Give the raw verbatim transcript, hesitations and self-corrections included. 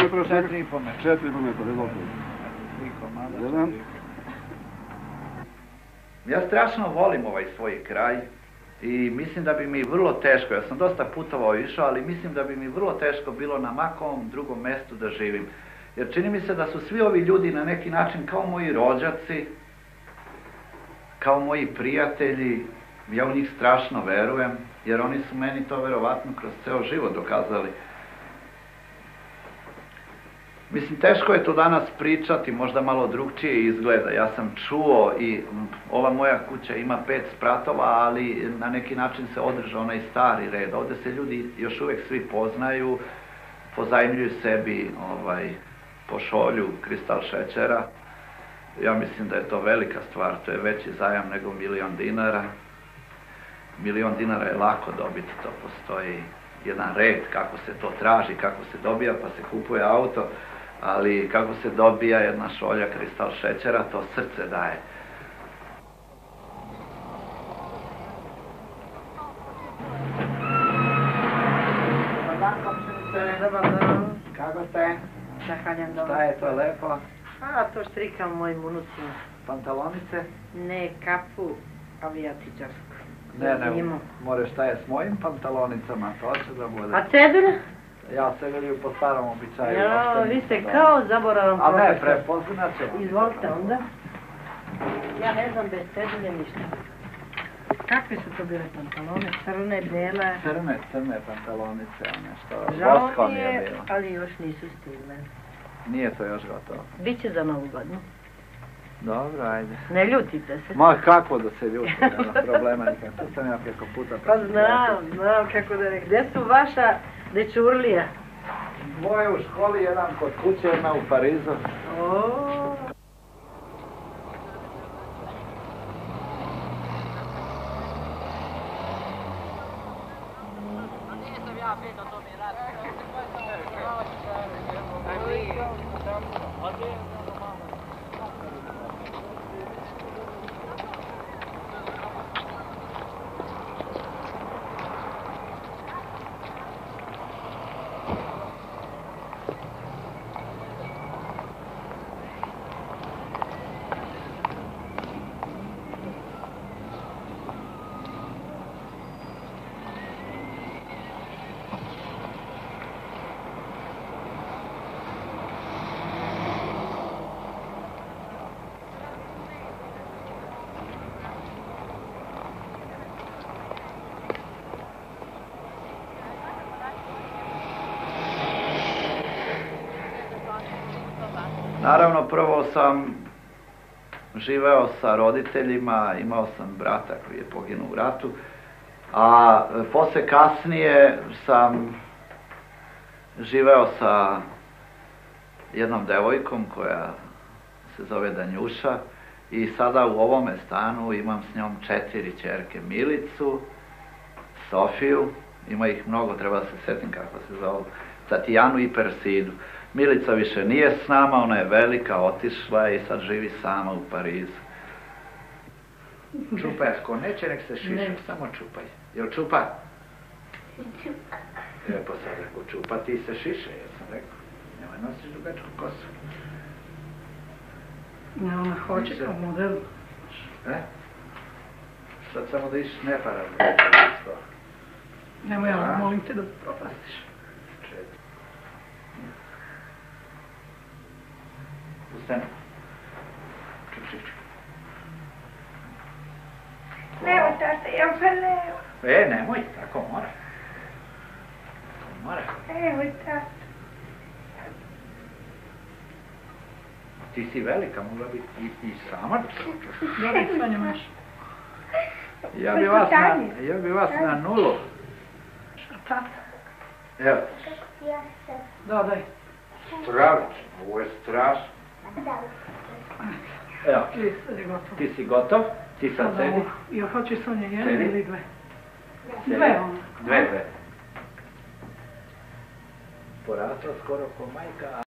metra? Četiri i po metra. Četiri i po metra, rezultat. Tri komada. Jedan. Ja strašno volim ovaj svoj kraj i mislim da bi mi vrlo teško, ja sam dosta putovao i išao, ali mislim da bi mi vrlo teško bilo na makom drugom mestu da živim. Jer čini mi se da su svi ovi ljudi na neki način kao moji rođaci, kao moji prijatelji, ja u njih strašno verujem, jer oni su meni to verovatno kroz ceo život dokazali. Mislim, teško je to danas pričati, možda malo drugčije izgleda. Ja sam čuo i ova moja kuća ima pet spratova, ali na neki način se održa onaj stari red. Ovde se ljudi još uvek svi poznaju, pozajmljuju sebi ovaj, pošolju, kristal šećera. Ja mislim da je to velika stvar, to je veći zajam nego milion dinara. Milion dinara je lako dobiti, to postoji jedan red kako se to traži, kako se dobija, pa se kupuje auto, ali kako se dobija jedna šolja kristal šećera, to srce daje. Dobar dan, komšinice. Dobar dan. Kako ste? Zahvaljujem dobro. Šta je to lepo? A, to štrikam mojim unucima. Pantalonice? Ne, kapu avijatičarsku. Ne, ne, more šta je s mojim pantalonicama, to će da bude. A cedulj? Ja se velim po starom običaju. Ja, vi ste kao zaboravan profesor. A ne, profesor. prepoznat ćemo. Izvolite onda. Ja ne znam bez cedulje ništa. Kakve su to bile pantalone? Crne, bele? Crne, crne pantalonice, one što Žao vosko mi nije je, bilo. ali još nisu stigle. Nije to još gotovo. Biće za novu godinu. Dobro, ajde. Ne ljutite se. Ma kako da se ljutim, nema problema nikak. To sam ja preko puta. Pa znam, znam kako da rekao. Gde su vaša dečurlija? Dvoje u školi, jedan kod kuće, jedna u Parizu. Oooo. Naravno, prvo sam živeo sa roditeljima, imao sam brata koji je poginuo u ratu, a posle kasnije sam živeo sa jednom devojkom koja se zove Danjuša i sada u ovome stanu imam s njom četiri ćerke, Milicu, Sofiju, ima ih mnogo, treba da se setim kako se zove, Tatjanu i Persidu. Milica više nije s nama, ona je velika, otišla i sad živi sama u Parizu. Čupaj, ako neće, nek se šiša, samo čupaj. Jel čupa? Čupa. Lijepo sad rekao, čupa, ti se šiše, ja sam rekao. Nemoj nosiš dugačku kosu. Ne, ona hoće kao model. E? Sad samo da iš ne para. Nemoj, ja molim te da propastiš. Ustani. Čuk, čuk, čuk. Levo, tata, ja pa levo. E, nemoj, tako mora. Tako mora. Evo, tata. Ti si velika, mogla bi i, i sama da se očeš. Dobro, Sonja, maš. Ja bi vas na, ja bi vas na nulu. Tata. Evo. Ja sam. Da, daj. Stravično, ovo je strašno. Da. Evo, I sad je gotovo. ti si gotov, ti sad Sad sedi. ovo. Ja hoću Sonja jedna Sedi. ili dve? Sedi. Dve ona. Dve, dve. Porasla skoro ko majka.